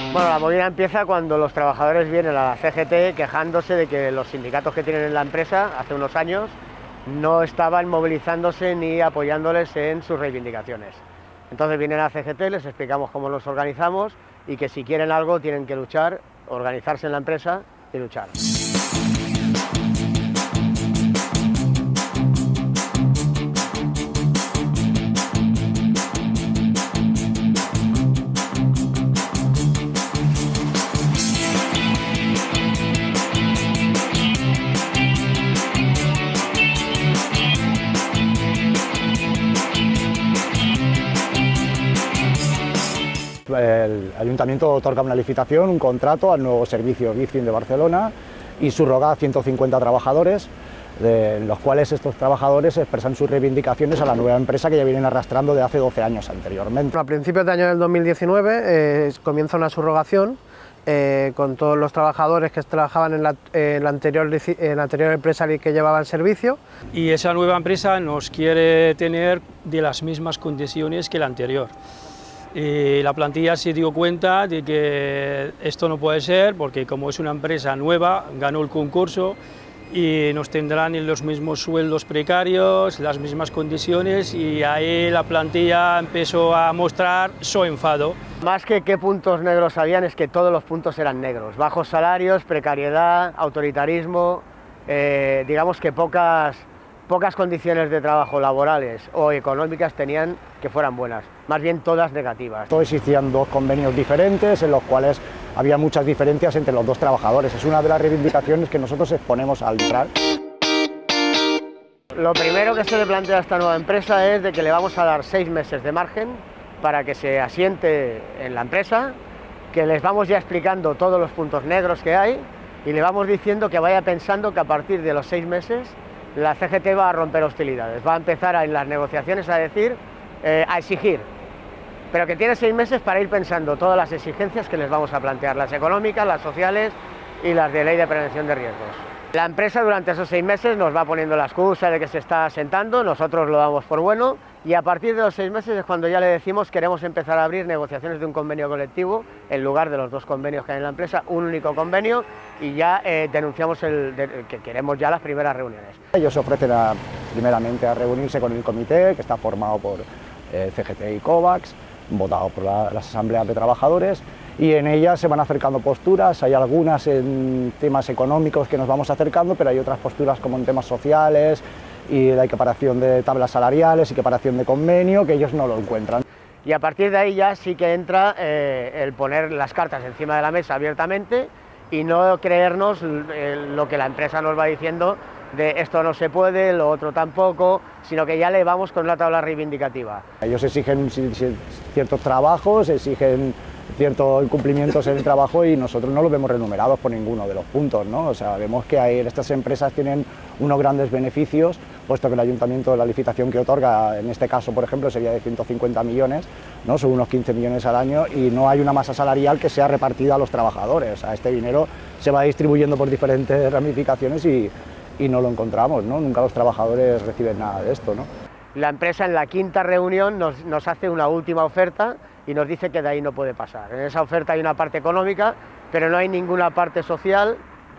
Bueno, la movida empieza cuando los trabajadores vienen a la CGT quejándose de que los sindicatos que tienen en la empresa hace unos años no estaban movilizándose ni apoyándoles en sus reivindicaciones. Entonces vienen a la CGT, les explicamos cómo nos organizamos y que si quieren algo tienen que luchar, organizarse en la empresa y luchar. El Ayuntamiento otorga una licitación, un contrato al nuevo servicio Bicing de Barcelona y subroga a 150 trabajadores, de los cuales estos trabajadores expresan sus reivindicaciones a la nueva empresa que ya vienen arrastrando de hace 12 años anteriormente. A principios de año del 2019 comienza una subrogación con todos los trabajadores que trabajaban en la anterior empresa que llevaba el servicio. Y esa nueva empresa nos quiere tener de las mismas condiciones que la anterior. Y la plantilla se dio cuenta de que esto no puede ser porque como es una empresa nueva, ganó el concurso y nos tendrán en los mismos sueldos precarios, las mismas condiciones, y ahí la plantilla empezó a mostrar su enfado. Más que qué puntos negros habían, es que todos los puntos eran negros. Bajos salarios, precariedad, autoritarismo, digamos que pocas condiciones de trabajo laborales o económicas tenían que fueran buenas, más bien todas negativas. Existían dos convenios diferentes en los cuales había muchas diferencias entre los dos trabajadores. Es una de las reivindicaciones que nosotros exponemos al entrar. Lo primero que se le plantea a esta nueva empresa es de que le vamos a dar 6 meses de margen para que se asiente en la empresa, que les vamos ya explicando todos los puntos negros que hay y le vamos diciendo que vaya pensando que a partir de los 6 meses la CGT va a romper hostilidades, va a empezar en las negociaciones a decir, a exigir, pero que tiene 6 meses para ir pensando todas las exigencias que les vamos a plantear, las económicas, las sociales y las de ley de prevención de riesgos. La empresa durante esos 6 meses nos va poniendo la excusa de que se está asentando, nosotros lo damos por bueno y a partir de los 6 meses es cuando ya le decimos queremos empezar a abrir negociaciones de un convenio colectivo en lugar de los 2 convenios que hay en la empresa, un único convenio y ya denunciamos que queremos ya las primeras reuniones. Ellos se ofrecen primeramente a reunirse con el comité que está formado por CGT y COVAX, votado por las asambleas de trabajadores, y en ellas se van acercando posturas. Hay algunas en temas económicos que nos vamos acercando, pero hay otras posturas como en temas sociales y la equiparación de tablas salariales, equiparación de convenio, que ellos no lo encuentran. Y a partir de ahí ya sí que entra el poner las cartas encima de la mesa abiertamente y no creernos lo que la empresa nos va diciendo de esto no se puede, lo otro tampoco, sino que ya le vamos con una tabla reivindicativa. Ellos exigen ciertos trabajos, exigen ciertos incumplimientos en el trabajo y nosotros no los vemos remunerados por ninguno de los puntos, ¿no? O sea, vemos que estas empresas tienen unos grandes beneficios, puesto que el ayuntamiento, la licitación que otorga, en este caso, por ejemplo, sería de 150 millones, ¿no? Son unos 15 millones al año y no hay una masa salarial que sea repartida a los trabajadores. O sea, este dinero se va distribuyendo por diferentes ramificaciones y no lo encontramos, ¿no? Nunca los trabajadores reciben nada de esto, ¿no? La empresa en la 5ª reunión nos hace una última oferta y nos dice que de ahí no puede pasar. En esa oferta hay una parte económica, pero no hay ninguna parte social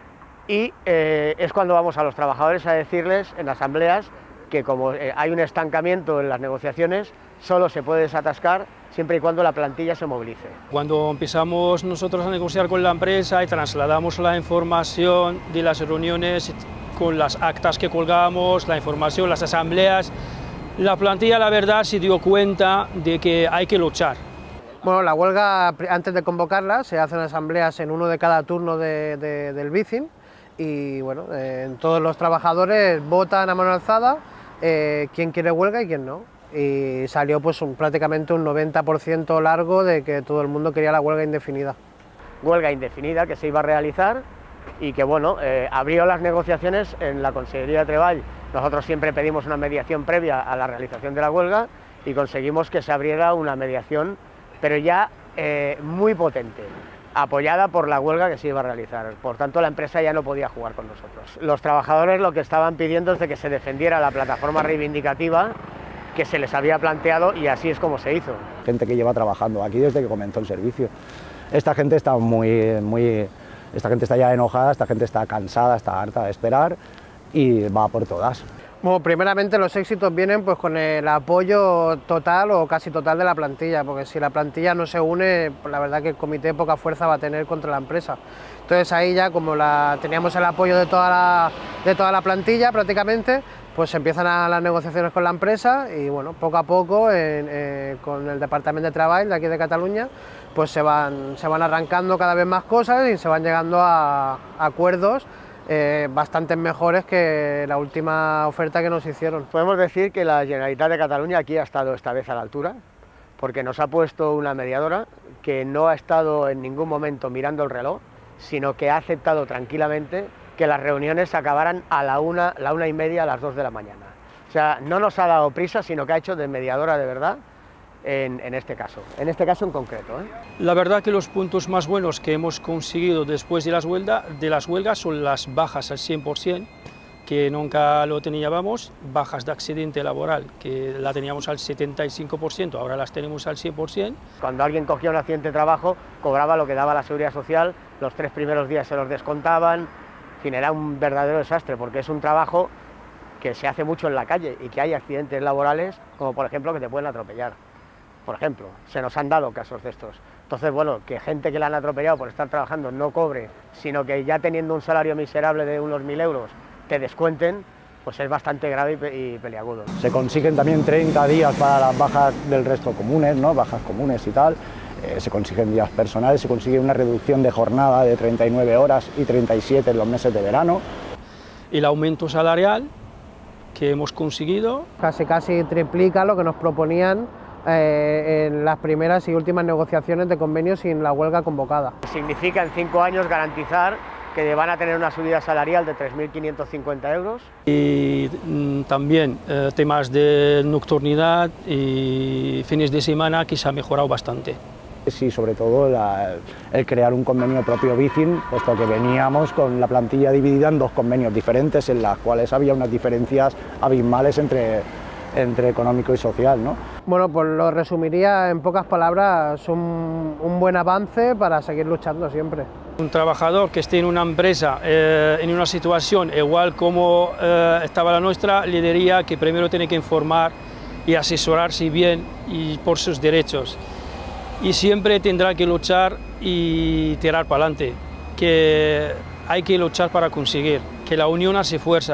y es cuando vamos a los trabajadores a decirles en asambleas que como hay un estancamiento en las negociaciones, solo se puede desatascar siempre y cuando la plantilla se movilice. Cuando empezamos nosotros a negociar con la empresa y trasladamos la información de las reuniones con las actas que colgamos, la información, las asambleas, la plantilla, la verdad, se dio cuenta de que hay que luchar. Bueno, la huelga, antes de convocarla, se hacen asambleas en uno de cada turno del Bicing y bueno, todos los trabajadores votan a mano alzada quién quiere huelga y quién no. Y salió pues prácticamente un 90% largo de que todo el mundo quería la huelga indefinida. Huelga indefinida que se iba a realizar y que bueno, abrió las negociaciones en la Consellería de Treball. Nosotros siempre pedimos una mediación previa a la realización de la huelga y conseguimos que se abriera una mediación, pero ya muy potente, apoyada por la huelga que se iba a realizar. Por tanto, la empresa ya no podía jugar con nosotros. Los trabajadores lo que estaban pidiendo es de que se defendiera la plataforma reivindicativa que se les había planteado y así es como se hizo. Gente que lleva trabajando aquí desde que comenzó el servicio. Esta gente está esta gente está ya enojada, esta gente está cansada, está harta de esperar y va por todas. Bueno, primeramente los éxitos vienen pues con el apoyo total o casi total de la plantilla, porque si la plantilla no se une, pues la verdad que el comité poca fuerza va a tener contra la empresa. Entonces ahí ya, como teníamos el apoyo de toda la plantilla prácticamente, pues empiezan las negociaciones con la empresa y bueno, poco a poco con el Departamento de Treball de aquí de Cataluña, pues se van arrancando cada vez más cosas y se van llegando a acuerdos bastante mejores que la última oferta que nos hicieron. Podemos decir que la Generalitat de Cataluña aquí ha estado esta vez a la altura, porque nos ha puesto una mediadora que no ha estado en ningún momento mirando el reloj, sino que ha aceptado tranquilamente que las reuniones acabaran a la 1:30, a las 2 de la mañana. O sea, no nos ha dado prisa, sino que ha hecho de mediadora de verdad en este caso en concreto. La verdad que los puntos más buenos que hemos conseguido después de las huelgas son las bajas al 100%, que nunca lo teníamos, bajas de accidente laboral, que la teníamos al 75%, ahora las tenemos al 100%. Cuando alguien cogía un accidente de trabajo, cobraba lo que daba la Seguridad Social, los 3 primeros días se los descontaban, en fin, era un verdadero desastre, porque es un trabajo que se hace mucho en la calle y que hay accidentes laborales, como por ejemplo que te pueden atropellar. Por ejemplo, se nos han dado casos de estos. Entonces, bueno, que gente que la han atropellado por estar trabajando no cobre, sino que ya teniendo un salario miserable de unos 1000 euros te descuenten, pues es bastante grave y peliagudo. Se consiguen también 30 días para las bajas del resto comunes, ¿no? Bajas comunes y tal. Se consiguen días personales, se consigue una reducción de jornada de 39 horas y 37 en los meses de verano. El aumento salarial que hemos conseguido Casi triplica lo que nos proponían en las primeras y últimas negociaciones de convenios sin la huelga convocada. Significa en 5 años garantizar que van a tener una subida salarial de 3.550 euros. Y también temas de nocturnidad y fines de semana que se ha mejorado bastante. Sí, sobre todo el crear un convenio propio Bicing, puesto que veníamos con la plantilla dividida en 2 convenios diferentes, en las cuales había unas diferencias abismales entre económico y social, ¿no? Bueno, pues lo resumiría en pocas palabras, un buen avance para seguir luchando siempre. Un trabajador que esté en una empresa en una situación igual como estaba la nuestra, le diría que primero tiene que informar y asesorarse bien y por sus derechos. Y siempre tendrá que luchar y tirar para adelante, que hay que luchar para conseguir, que la unión hace fuerza,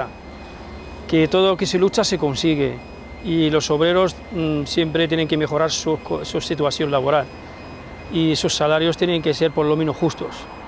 que todo lo que se lucha se consigue y los obreros siempre tienen que mejorar su situación laboral y sus salarios tienen que ser por lo menos justos.